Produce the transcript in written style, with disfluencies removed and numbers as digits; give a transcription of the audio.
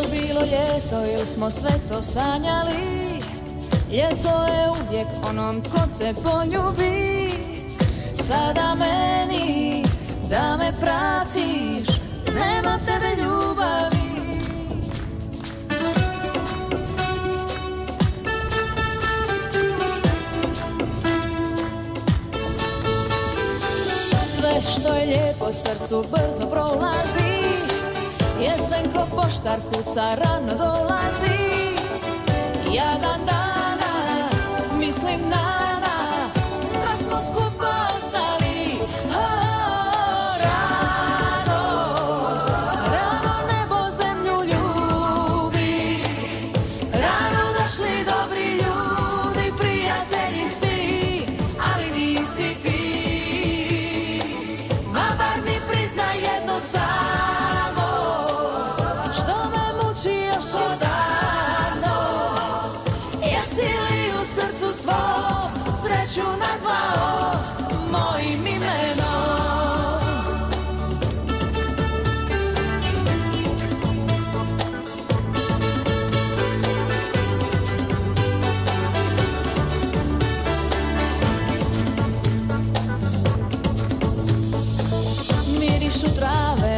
bilo ljeto ili smo sve to sanjali? Ljeto je uvijek onom tko te poljubi. Sada meni da me pratiš, nema tebe ljubavi. Sve što je lijepo srcu brzo prolazi. Jesen ko poštar kuca rano dolazi. Jadan danas, mislim na nas, da smo skupa ostali. Rano, rano nebo zemlju ljubi. Rano došli dobri ljudi, prijatelji svi, ali nisi ti. Ma bar mi priznaj jedno samo, što me muči još odavno. Jesi li u srcu svom sreću nazvao mojim imenom? Mirišu trave